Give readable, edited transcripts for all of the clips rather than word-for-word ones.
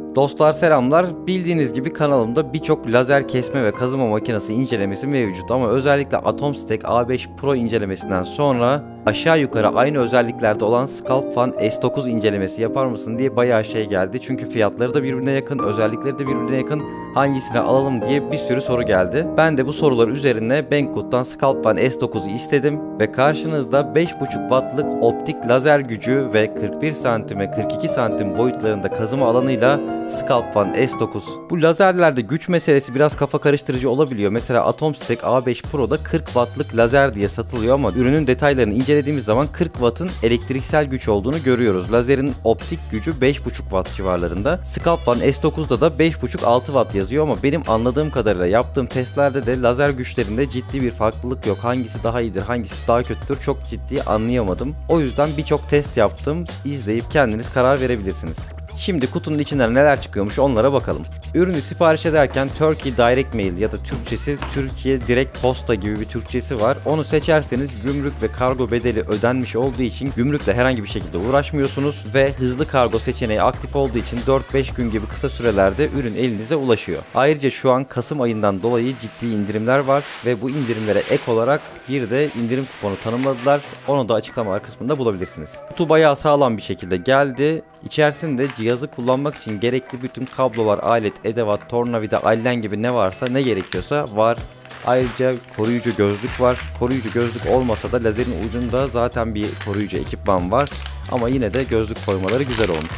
Dostlar selamlar. Bildiğiniz gibi kanalımda birçok lazer kesme ve kazıma makinesi incelemesi mevcut ama özellikle Atomstek A5 Pro incelemesinden sonra aşağı yukarı aynı özelliklerde olan Sculpfun S9 incelemesi yapar mısın diye bayağı şey geldi. Çünkü fiyatları da birbirine yakın, özellikleri de birbirine yakın. Hangisini alalım diye bir sürü soru geldi. Ben de bu sorular üzerine Banggood'dan Sculpfun S9'u istedim ve karşınızda 5.5 wattlık optik lazer gücü ve 41 santime 42 santim boyutlarında kazıma alanıyla Sculpfun S9. Bu lazerlerde güç meselesi biraz kafa karıştırıcı olabiliyor. Mesela Atomstek A5 Pro'da 40 wattlık lazer diye satılıyor ama ürünün detaylarını incelediğimiz zaman 40 wattın elektriksel güç olduğunu görüyoruz. Lazerin optik gücü 5.5 watt civarlarında. Sculpfun S9'da da 5.5-6 watt yazıyor ama benim anladığım kadarıyla yaptığım testlerde de lazer güçlerinde ciddi bir farklılık yok. Hangisi daha iyidir, hangisi daha kötüdür çok ciddi anlayamadım. O yüzden birçok test yaptım. İzleyip kendiniz karar verebilirsiniz. Şimdi kutunun içinden neler çıkıyormuş onlara bakalım. Ürünü sipariş ederken Turkey Direct Mail ya da Türkçesi Türkiye Direkt Posta gibi bir Türkçesi var. Onu seçerseniz gümrük ve kargo bedeli ödenmiş olduğu için gümrükle herhangi bir şekilde uğraşmıyorsunuz ve hızlı kargo seçeneği aktif olduğu için 4-5 gün gibi kısa sürelerde ürün elinize ulaşıyor. Ayrıca şu an Kasım ayından dolayı ciddi indirimler var ve bu indirimlere ek olarak bir de indirim kuponu tanımladılar. Onu da açıklamalar kısmında bulabilirsiniz. Kutu bayağı sağlam bir şekilde geldi. İçerisinde cihazı kullanmak için gerekli bütün kablolar, alet, edevat, tornavida, allen gibi ne varsa, ne gerekiyorsa var. Ayrıca koruyucu gözlük var. Koruyucu gözlük olmasa da lazerin ucunda zaten bir koruyucu ekipman var. Ama yine de gözlük koymaları güzel olmuş.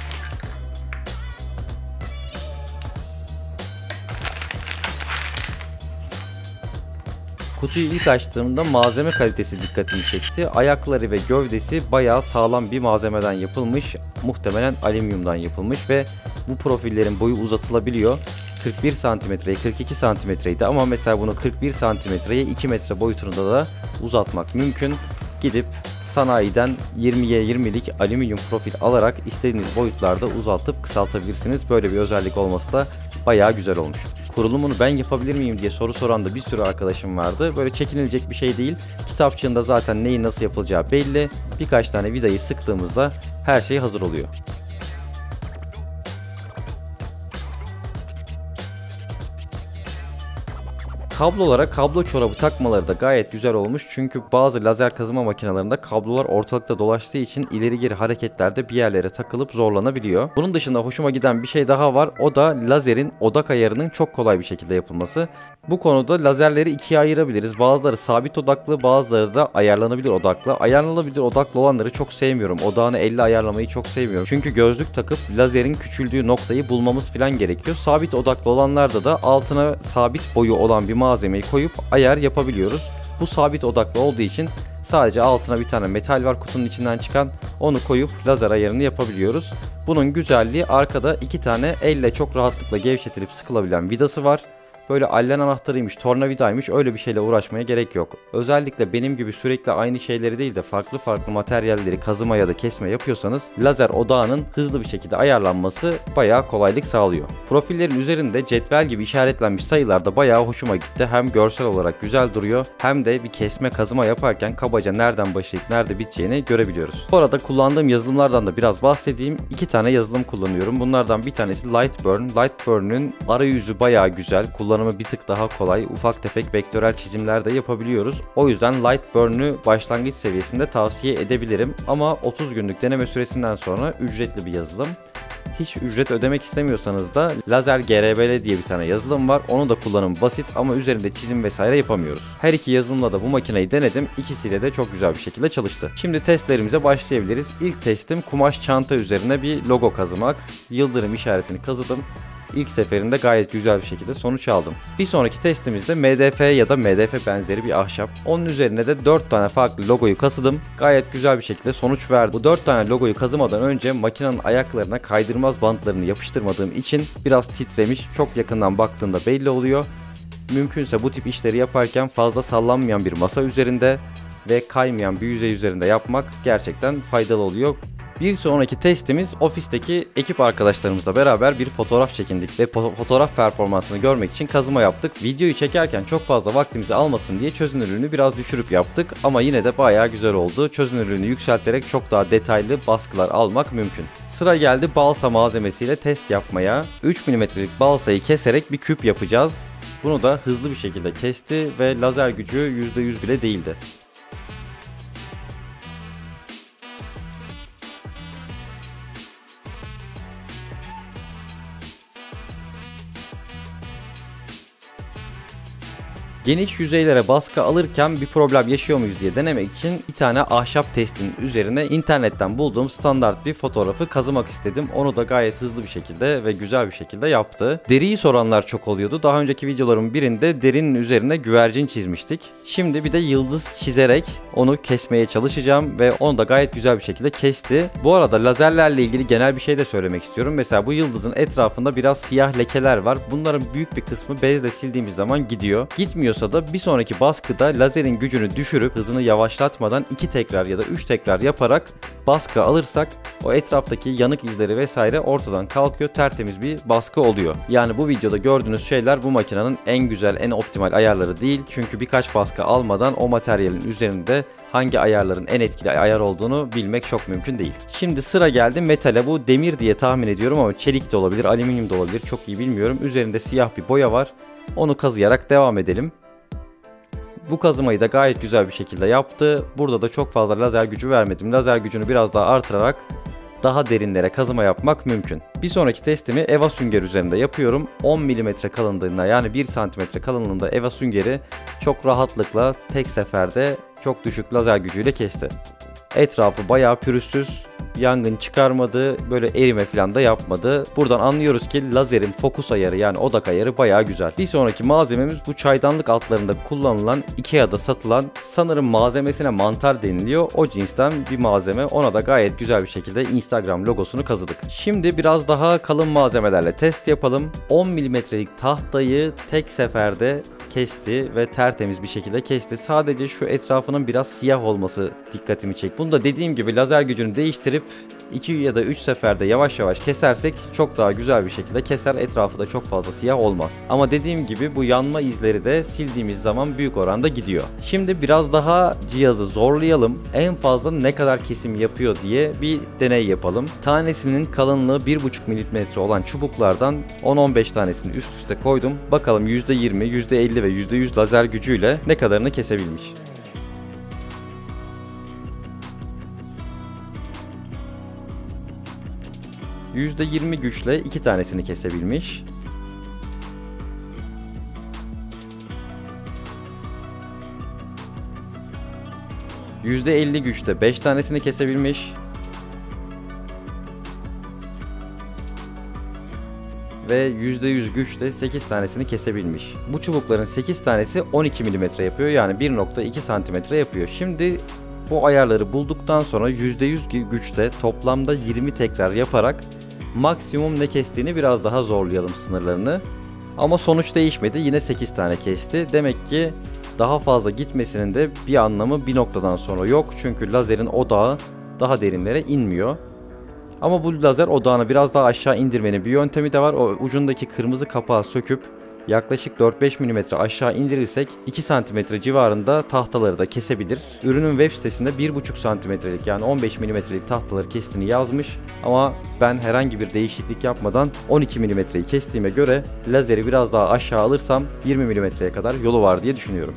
Kutuyu ilk açtığımda malzeme kalitesi dikkatimi çekti. Ayakları ve gövdesi bayağı sağlam bir malzemeden yapılmış. Muhtemelen alüminyumdan yapılmış ve bu profillerin boyu uzatılabiliyor. 41 santimetreye 42 santimetreydi ama mesela bunu 41 santimetreye 2 metre boyutunda da uzatmak mümkün. Gidip sanayiden 20'ye 20'lik alüminyum profil alarak istediğiniz boyutlarda uzaltıp kısaltabilirsiniz. Böyle bir özellik olması da bayağı güzel olmuş. Kurulumunu ben yapabilir miyim diye soru soran da bir sürü arkadaşım vardı. Böyle çekinilecek bir şey değil. Kitapçığında zaten neyin nasıl yapılacağı belli. Birkaç tane vidayı sıktığımızda her şey hazır oluyor. Kablolara kablo çorabı takmaları da gayet güzel olmuş. Çünkü bazı lazer kazıma makinelerinde kablolar ortalıkta dolaştığı için ileri geri hareketlerde bir yerlere takılıp zorlanabiliyor. Bunun dışında hoşuma giden bir şey daha var. O da lazerin odak ayarının çok kolay bir şekilde yapılması. Bu konuda lazerleri ikiye ayırabiliriz. Bazıları sabit odaklı, bazıları da ayarlanabilir odaklı. Ayarlanabilir odaklı olanları çok sevmiyorum. Odağını 50 ayarlamayı çok sevmiyorum. Çünkü gözlük takıp lazerin küçüldüğü noktayı bulmamız falan gerekiyor. Sabit odaklı olanlarda da altına sabit boyu olan bir malzemeyi koyup ayar yapabiliyoruz. Bu sabit odaklı olduğu için sadece altına bir tane metal var kutunun içinden çıkan. Onu koyup lazer ayarını yapabiliyoruz. Bunun güzelliği arkada iki tane elle çok rahatlıkla gevşetilip sıkılabilen vidası var. Böyle allen anahtarıymış, tornavidaymış, öyle bir şeyle uğraşmaya gerek yok. Özellikle benim gibi sürekli aynı şeyleri değil de farklı farklı materyalleri kazıma ya da kesme yapıyorsanız lazer odağının hızlı bir şekilde ayarlanması bayağı kolaylık sağlıyor. Profillerin üzerinde cetvel gibi işaretlenmiş sayılar da bayağı hoşuma gitti. Hem görsel olarak güzel duruyor hem de bir kesme kazıma yaparken kabaca nereden başlayıp nerede biteceğini görebiliyoruz. Bu arada kullandığım yazılımlardan da biraz bahsedeyim. İki tane yazılım kullanıyorum. Bunlardan bir tanesi Lightburn. Lightburn'ün arayüzü bayağı güzel. Kullanımı bir tık daha kolay. Ufak tefek vektörel çizimler de yapabiliyoruz. O yüzden Lightburn'ü başlangıç seviyesinde tavsiye edebilirim. Ama 30 günlük deneme süresinden sonra ücretli bir yazılım. Hiç ücret ödemek istemiyorsanız da Lazer GRBL diye bir tane yazılım var. Onu da kullanım basit ama üzerinde çizim vesaire yapamıyoruz. Her iki yazılımla da bu makineyi denedim. İkisiyle de çok güzel bir şekilde çalıştı. Şimdi testlerimize başlayabiliriz. İlk testim kumaş çanta üzerine bir logo kazımak. Yıldırım işaretini kazıdım. İlk seferinde gayet güzel bir şekilde sonuç aldım. Bir sonraki testimizde MDF ya da MDF benzeri bir ahşap. Onun üzerine de 4 tane farklı logoyu kazıdım. Gayet güzel bir şekilde sonuç verdi. Bu 4 tane logoyu kazımadan önce makinenin ayaklarına kaydırmaz bantlarını yapıştırmadığım için biraz titremiş. Çok yakından baktığında belli oluyor. Mümkünse bu tip işleri yaparken fazla sallanmayan bir masa üzerinde ve kaymayan bir yüzey üzerinde yapmak gerçekten faydalı oluyor. Bir sonraki testimiz ofisteki ekip arkadaşlarımızla beraber bir fotoğraf çekindik ve fotoğraf performansını görmek için kazıma yaptık. Videoyu çekerken çok fazla vaktimizi almasın diye çözünürlüğünü biraz düşürüp yaptık ama yine de bayağı güzel oldu. Çözünürlüğünü yükselterek çok daha detaylı baskılar almak mümkün. Sıra geldi balsa malzemesiyle test yapmaya. 3 mm'lik balsayı keserek bir küp yapacağız. Bunu da hızlı bir şekilde kesti ve lazer gücü %100 bile değildi. Geniş yüzeylere baskı alırken bir problem yaşıyor muyuz diye denemek için bir tane ahşap testinin üzerine internetten bulduğum standart bir fotoğrafı kazımak istedim. Onu da gayet hızlı bir şekilde ve güzel bir şekilde yaptı. Deriyi soranlar çok oluyordu. Daha önceki videolarımın birinde derinin üzerine güvercin çizmiştik. Şimdi bir de yıldız çizerek onu kesmeye çalışacağım ve onu da gayet güzel bir şekilde kesti. Bu arada lazerlerle ilgili genel bir şey de söylemek istiyorum. Mesela bu yıldızın etrafında biraz siyah lekeler var. Bunların büyük bir kısmı bezle sildiğimiz zaman gidiyor. Gitmiyorsa da bir sonraki baskıda lazerin gücünü düşürüp hızını yavaşlatmadan 2 tekrar ya da 3 tekrar yaparak baskı alırsak o etraftaki yanık izleri vesaire ortadan kalkıyor, tertemiz bir baskı oluyor. Yani bu videoda gördüğünüz şeyler bu makinenin en güzel, en optimal ayarları değil. Çünkü birkaç baskı almadan o materyalin üzerinde hangi ayarların en etkili ayar olduğunu bilmek çok mümkün değil. Şimdi sıra geldi metale. Bu demir diye tahmin ediyorum ama çelik de olabilir, alüminyum da olabilir, çok iyi bilmiyorum. Üzerinde siyah bir boya var. Onu kazıyarak devam edelim. Bu kazımayı da gayet güzel bir şekilde yaptı. Burada da çok fazla lazer gücü vermedim. Lazer gücünü biraz daha artırarak daha derinlere kazıma yapmak mümkün. Bir sonraki testimi EVA sünger üzerinde yapıyorum. 10 mm kalınlığında yani 1 cm kalınlığında EVA süngeri çok rahatlıkla tek seferde çok düşük lazer gücüyle kesti. Etrafı bayağı pürüzsüz, yangın çıkarmadı, böyle erime falan da yapmadı. Buradan anlıyoruz ki lazerin fokus ayarı yani odak ayarı bayağı güzel. Bir sonraki malzememiz bu çaydanlık altlarında kullanılan IKEA'da satılan, sanırım malzemesine mantar deniliyor. O cinsten bir malzeme. Ona da gayet güzel bir şekilde Instagram logosunu kazıdık. Şimdi biraz daha kalın malzemelerle test yapalım. 10 mm'lik tahtayı tek seferde kesti ve tertemiz bir şekilde kesti. Sadece şu etrafının biraz siyah olması dikkatimi çekti. Bunu da dediğim gibi lazer gücünü değiştirip 2 ya da 3 seferde yavaş yavaş kesersek çok daha güzel bir şekilde keser. Etrafı da çok fazla siyah olmaz. Ama dediğim gibi bu yanma izleri de sildiğimiz zaman büyük oranda gidiyor. Şimdi biraz daha cihazı zorlayalım. En fazla ne kadar kesim yapıyor diye bir deney yapalım. Tanesinin kalınlığı 1,5 mm olan çubuklardan 10-15 tanesini üst üste koydum. Bakalım %20, %50 ve %100 lazer gücüyle ne kadarını kesebilmiş. %20 güçle 2 tanesini kesebilmiş. %50 güçte 5 tanesini kesebilmiş. Ve %100 güçle 8 tanesini kesebilmiş. Bu çubukların 8 tanesi 12 mm yapıyor. Yani 1,2 cm yapıyor. Şimdi bu ayarları bulduktan sonra %100 güçte toplamda 20 tekrar yaparak maksimum ne kestiğini biraz daha zorlayalım sınırlarını. Ama sonuç değişmedi. Yine 8 tane kesti. Demek ki daha fazla gitmesinin de bir anlamı bir noktadan sonra yok. Çünkü lazerin odağı daha derinlere inmiyor. Ama bu lazer odağını biraz daha aşağı indirmenin bir yöntemi de var. O ucundaki kırmızı kapağı söküp yaklaşık 4-5 mm aşağı indirirsek 2 cm civarında tahtaları da kesebilir. Ürünün web sitesinde 1,5 cm'lik yani 15 mm'lik tahtaları kestiğini yazmış. Ama ben herhangi bir değişiklik yapmadan 12 mm'yi kestiğime göre lazeri biraz daha aşağı alırsam 20 mm'ye kadar yolu var diye düşünüyorum.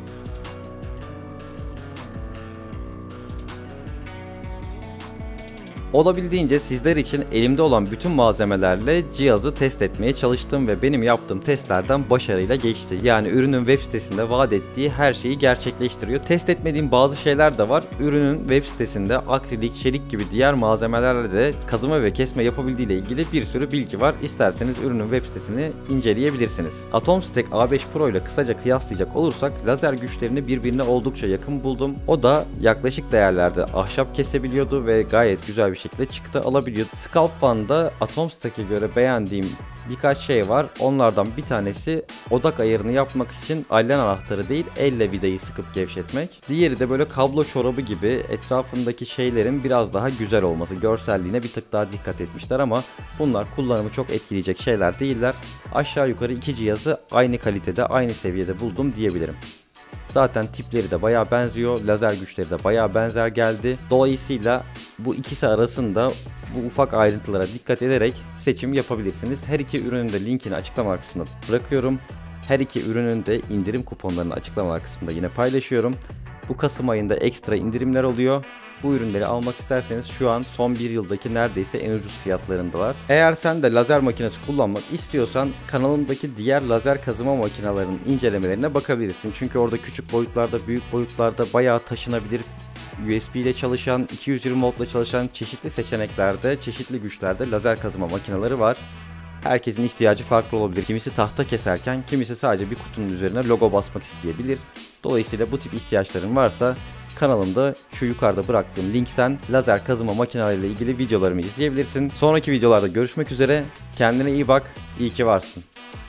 Olabildiğince sizler için elimde olan bütün malzemelerle cihazı test etmeye çalıştım ve benim yaptığım testlerden başarıyla geçti. Yani ürünün web sitesinde vaat ettiği her şeyi gerçekleştiriyor. Test etmediğim bazı şeyler de var. Ürünün web sitesinde akrilik, çelik gibi diğer malzemelerle de kazıma ve kesme yapabildiği ile ilgili bir sürü bilgi var. İsterseniz ürünün web sitesini inceleyebilirsiniz. Atomstek A5 Pro ile kısaca kıyaslayacak olursak lazer güçlerini birbirine oldukça yakın buldum. O da yaklaşık değerlerde ahşap kesebiliyordu ve gayet güzel bir şekilde çıktı alabiliyordu. Scalp One'da Atomstek'e göre beğendiğim birkaç şey var. Onlardan bir tanesi odak ayarını yapmak için allen anahtarı değil, elle vidayı sıkıp gevşetmek. Diğeri de böyle kablo çorabı gibi etrafındaki şeylerin biraz daha güzel olması. Görselliğine bir tık daha dikkat etmişler ama bunlar kullanımı çok etkileyecek şeyler değiller. Aşağı yukarı iki cihazı aynı kalitede, aynı seviyede buldum diyebilirim. Zaten tipleri de bayağı benziyor. Lazer güçleri de bayağı benzer geldi. Dolayısıyla bu ikisi arasında bu ufak ayrıntılara dikkat ederek seçim yapabilirsiniz. Her iki ürünün de linkini açıklama kısmına bırakıyorum. Her iki ürünün de indirim kuponlarını açıklama kısmında yine paylaşıyorum. Bu Kasım ayında ekstra indirimler oluyor. Bu ürünleri almak isterseniz şu an son bir yıldaki neredeyse en ucuz fiyatlarındalar. Eğer sen de lazer makinesi kullanmak istiyorsan kanalımdaki diğer lazer kazıma makinelerinin incelemelerine bakabilirsin. Çünkü orada küçük boyutlarda, büyük boyutlarda bayağı taşınabilir, USB ile çalışan, 220 volt ile çalışan çeşitli seçeneklerde, çeşitli güçlerde lazer kazıma makineleri var. Herkesin ihtiyacı farklı olabilir. Kimisi tahta keserken, kimisi sadece bir kutunun üzerine logo basmak isteyebilir. Dolayısıyla bu tip ihtiyaçların varsa kanalımda şu yukarıda bıraktığım linkten lazer kazıma makineleriyle ilgili videolarımı izleyebilirsin. Sonraki videolarda görüşmek üzere. Kendine iyi bak. İyi ki varsın.